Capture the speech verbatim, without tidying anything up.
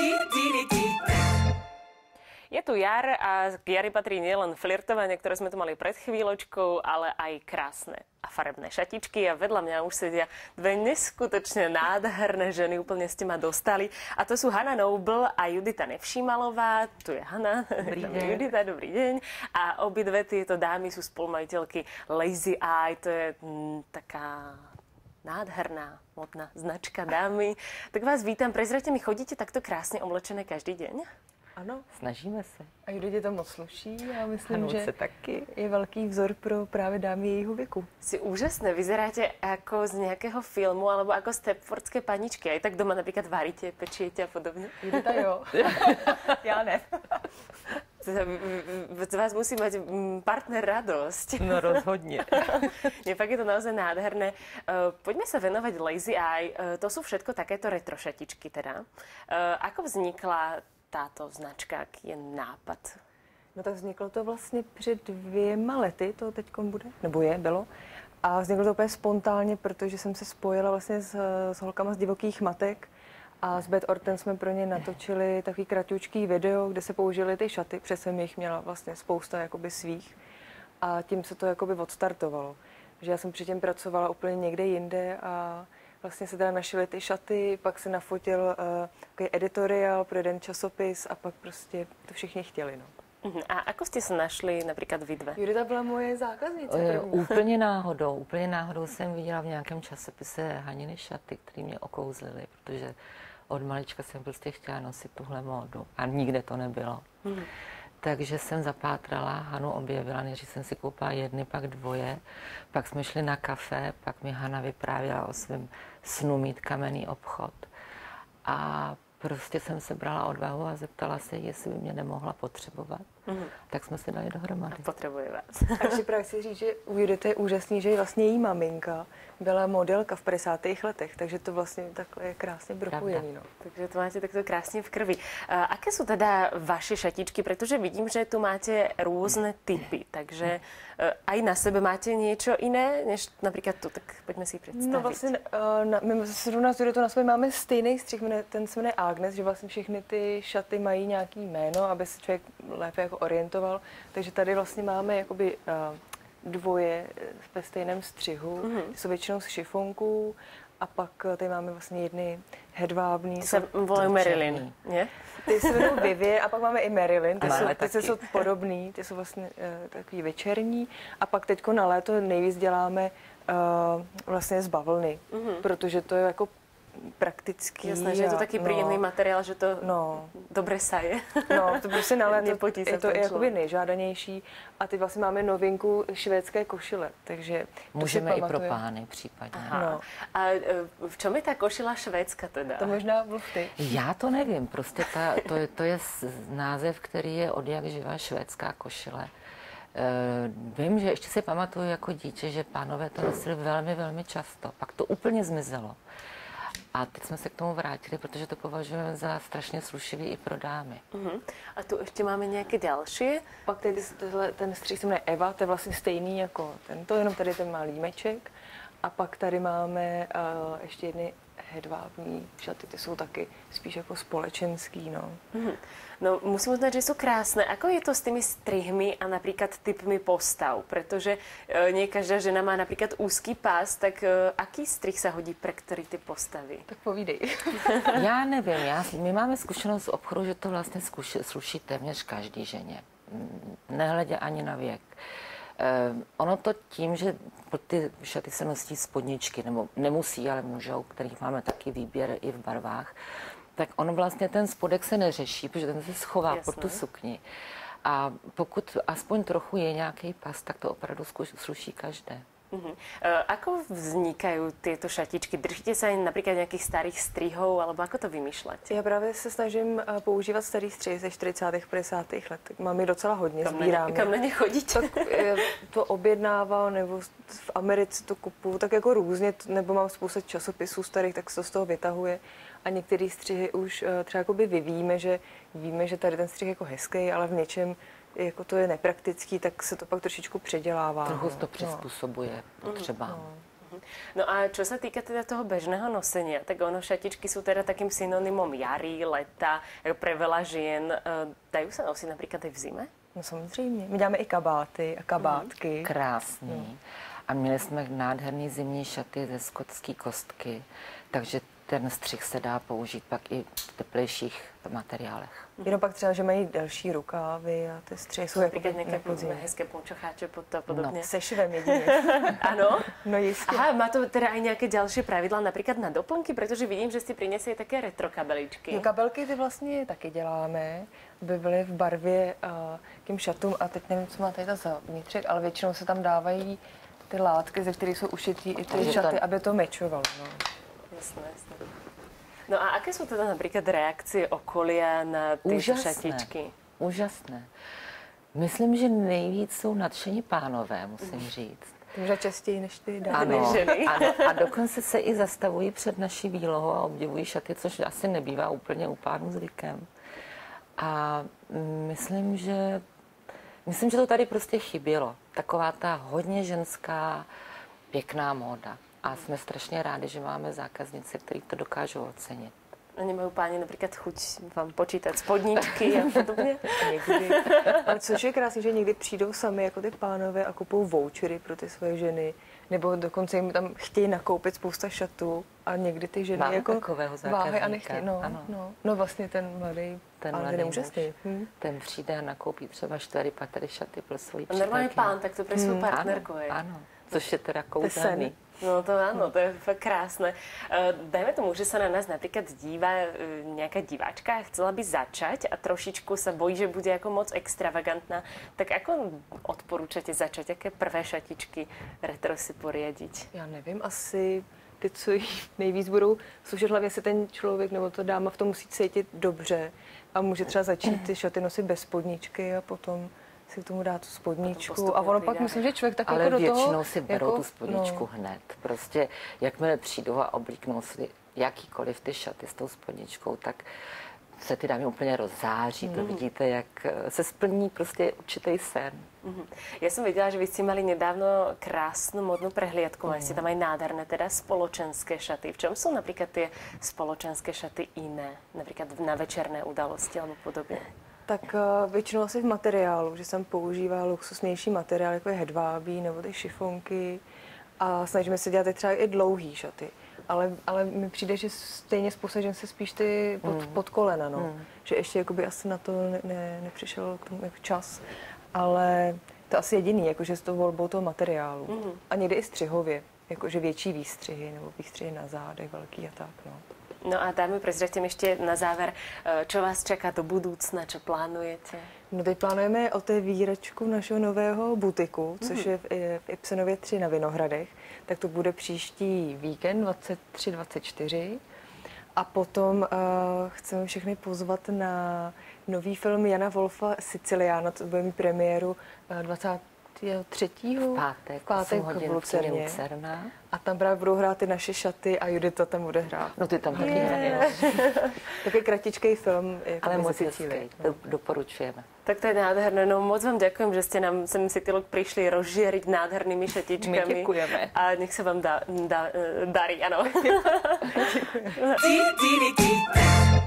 Je tu jar a k jari patrí nielen flirtovanie, ktoré sme tu mali pred chvíľočkou, ale aj krásne a farebné šatičky a vedľa mňa už sedia dve neskutočne nádherné ženy, úplne ste ma dostali. A to sú Hana Noble a Judita Nevšímalová. Tu je Hana, dobrý deň. Judita, dobrý deň. A obidve tieto dámy sú spolumajiteľky Lazy Eye, to je m, taká nádherná modná značka dámy. Tak vás vítam, prezrate mi, chodíte takto krásne oblečené každý deň? Ano. Snažíme se. A Juditě to moc sluší a myslím, Hanuce že taky. je velký vzor pro právě dámy jejího věku. Si úžasné, vyzeráte ako z nejakého filmu alebo ako stepfordské paničky. Aj tak doma napríklad varíte, pečiete a podobne. Judita jo. Já ne. Z vás musí mať partner radosť. No rozhodně. Nie, fakt je to naozaj nádherné. Poďme sa venovať Lazy Eye. To sú všetko takéto retro šatičky teda. Ako vznikla táto značka, jaký je nápad? No tak vzniklo to vlastně před dvěma lety, to teďkon bude, nebo je, bylo. A vzniklo to úplně spontánně, protože jsem se spojila vlastně s, s holkama z Divokých matek a s Beth Orton jsme pro ně natočili takový kratučký video, kde se použili ty šaty, protože jsem jich měla vlastně spousta jakoby svých a tím se to jakoby odstartovalo. Že já jsem předtím pracovala úplně někde jinde a vlastně se teda našily ty šaty, pak se nafotil uh, takový editoriál pro jeden časopis a pak prostě to všichni chtěli. No. Uh-huh. A ako ste sa našli napríklad vy dve? Judita byla moje zákaznice. E, úplně náhodou, úplně náhodou jsem viděla v nějakém časopise Haniny šaty, které mě okouzlily, protože od malička jsem prostě chtěla nosit tuhle módu a nikde to nebylo. Uh-huh. Takže jsem zapátrala, Hanu objevila, než jsem si koupila jedny, pak dvoje. Pak jsme šli na kafe, pak mi Hana vyprávěla o svém snu mít kamenný obchod. A prostě jsem se brala odvahu a zeptala se, jestli by mě nemohla potřebovat. Mm-hmm. Tak jsme se dali dohromady. A potřebuje vás. A ještě právě chci říct, že u Judity je úžasný, že vlastně její maminka byla modelka v padesátých letech, takže to vlastně takhle je krásně propojený. No. Takže to máte takto krásne v krvi. A aké sú teda vaše šatičky? Pretože vidím, že tu máte rôzne typy, takže aj na sebe máte niečo iné, než napríklad tu, tak poďme si predstaviť. No vlastně, na, my zrovna s Juditou na sobě máme stejný střih, ten se jmenuje Agnes, že vlastně všechny ty šaty mají nějaký jméno, aby se člověk lépe jako orientoval, takže tady vlastně máme jakoby uh, dvoje ve stejném střihu, mm-hmm. jsou většinou z šifonku a pak tady máme vlastně jedny hedvábný. Ty se volají Marilyn, ne? Ty se jmenují Vivian a pak máme i Marilyn, ty, jsou, ty jsou podobný, ty jsou vlastně uh, takový večerní a pak teďko na léto nejvíc děláme uh, vlastně z bavlny, mm-hmm. protože to je jako praktický. Jasné, že je to taký no, príjemný materiál, že to no, dobre saje. No, to prostě na léto je to jakoby nejžádanější. A teď vlastně máme novinku švédské košile, takže můžeme i pro pány případně. No. A v čom je ta košila švédska teda? To možná mluv ty. Já to nevím, prostě ta, to, je, to je název, který je od jak živá švédská košile. Uh, vím, že ještě si pamatuju jako dítě, že pánové to nosili velmi, velmi často. Pak to úplně zmizelo. A teď jsme se k tomu vrátili, protože to považujeme za strašně slušivý i pro dámy. Uh-huh. A tu ještě máme nějaké další? Pak tady tohle, ten střih se jmenuje Eva, to je vlastně stejný jako tento, jenom tady ten má límeček. A pak tady máme uh, ještě jedny hedvábní šaty, ty jsou taky spíš jako společenský, no. Uh-huh. No, musím uznať, že sú krásne. Ako je to s tými strihmi a napríklad typmi postav? Pretože e, nie každá žena má napríklad úzký pás, tak e, aký strih sa hodí pre ktorý typ postavy? Tak povídej. Já nevím, já, my máme zkušenost z obchodu, že to vlastně zkuši, sluší téměř každý ženě. Nehledě ani na věk. E, ono to tím, že ty šaty se nosí spodničky, nebo nemusí, ale můžou, kterých máme taky výběr i v barvách, tak on vlastně ten spodek se neřeší, protože ten se schová pod tu sukni. A pokud aspoň trochu je nějaký pas, tak to opravdu sluší každé. Uh-huh. Ako vznikajú tieto šatičky? Držíte sa aj napríklad nejakých starých strihov, alebo ako to vymýšľate? Já právě se snažím používat starý střih ze čtyřicátých padesátých let. Mám je docela hodně, kam sbírám. Na kam na ně chodíte? Tak to objednával, nebo v Americe to kupuju, tak jako různě, nebo mám spoustu časopisů starých, tak se to z toho vytahuje. A některé střihy už třeba jakoby vyvíjíme, že víme, že tady ten střih je jako hezký, ale v něčem jako to je nepraktický, tak se to pak trošičku předělává. Trochu to přizpůsobuje no. potřebám. No. No a čo sa týka teda toho bežného nosenia, tak ono šatičky sú teda takým synonymom jary, leta, pre veľa žien. Dajú sa nosiť napríklad aj v zime? No samozřejmě. My děláme i kabáty a kabátky. Mm. Krásný. Mm. A měli jsme nádherný zimní šaty ze skotské kostky, takže ten střih se dá použít pak i v teplejších materiálech. Jenom pak třeba, že mají delší rukávy a ty střihy jsou jako nějaké hezké pončocháče pod a podobně. No, se švem jedině. Ano? No jistě. Aha, má to teda aj nějaké další pravidla, například na doplňky, protože vidím, že jste přinesli také retro kabeličky. No, kabelky ty vlastně taky děláme, aby byly v barvě uh, tím šatům a teď nevím, co má tady ta zavnitřek, ale většinou se tam dávají ty látky, ze kterých jsou ušitý i ty šaty, aby to mečovalo. No. Jasné, jasné. No a aké sú teda napríklad reakcie okolia na tieto šatičky? Úžasné. Myslím, že nejvíc jsou nadšení pánové, musím říct. Možná častěji než ty dámy. Ano, ženy. ano, a dokonce se i zastavují před naší výlohou a obdivují šaty, což asi nebývá úplně u pánů zvykem. A myslím, že myslím, že to tady prostě chybělo. Taková ta hodně ženská, pěkná móda. A jsme strašně rádi, že máme zákaznice, který to dokážou ocenit. A nemají páni například chuť vám počítat spodničky a podobně? Někdy. Ale což je krásné, že někdy přijdou sami jako ty pánové a kupují vouchery pro ty svoje ženy. Nebo dokonce jim tam chtějí nakoupit spousta šatů a někdy ty ženy Máme jako takového váhají a nechtějí. No, ano. no, no vlastně ten mladý ten pán mladý neúžasný. muž, hm. ten přijde a nakoupí třeba čtyři patry šaty pro svoji A normálně přítelkyni. pán, tak to pro svou partnerku je. Ano, ano, což je teda kouzelný. No to áno, to je fakt krásne. Dajme tomu, že sa na nás napríklad díva nejaká diváčka a chcela by začať a trošičku sa bojí, že bude ako moc extravagantná. Tak ako odporúčate začať? Aké prvé šatičky retro si poriadiť? Já nevím, asi ty, co jí nejvíc budou slušet hlavě se ten člověk nebo ta dáma v tom musí cítit dobře a může třeba začít ty šaty nosit bez spodničky a potom si k tomu dát tu spodničku a ono pak myslím, že člověk tak ale jako do toho... Ale většinou si berou jako, tu spodničku no. hned. Prostě jakmile přijdou a oblíknou si jakýkoliv ty šaty s tou spodničkou, tak se ty dámy úplně rozzáří. Mm. To vidíte, jak se splní prostě určitý sen. Mm. Ja som vedela, že vy ste mali nedávno krásnu modnú prehliadku. Mali ste tam aj nádherné teda spoločenské šaty. V čom sú napríklad tie spoločenské šaty iné? Napríklad na večerné udalosti alebo podobne? Tak uh, většinou asi v materiálu, že jsem používá luxusnější materiál, jako je hedvábí nebo ty šifonky a snažíme se dělat třeba i dlouhý šaty. Ale, ale mi přijde, že stejně spousta žen se spíš ty pod, mm. pod kolena, no. Mm. Že ještě jakoby asi na to ne, ne, nepřišel k tomu jako čas. Ale to asi jediný, jakože s tou volbou toho materiálu. Mm. A někdy i střihově, jakože větší výstřihy nebo výstřihy na zádech velký a tak, no. No a dámy, prezraďte mi ešte na záver, čo vás čaká do budúcna, čo plánujete? No teď plánujeme otevíračku našeho nového butiku, což mm. je v, v Ibsenově tři na Vinohradech. Tak to bude příští víkend dvacet tři dvacet čtyři. A potom uh, chceme všechny pozvat na nový film Jana Wolfa Siciliana, to bude mít premiéru uh, dvacátého třetího V pátek, v pátek v Lucerně. A tam právě budou hrát ty naše šaty a Judita tam bude hrát. No ty tam taky hraje. Takový kratičkej film. Jako ale moc hezký, to doporučujeme. Tak to je nádherné. No moc vám ďakujem, že ste nám sem City Look prišli rozžiariť nádhernými šatičkami. My děkujeme. A nech sa vám dá, dá, darí, áno.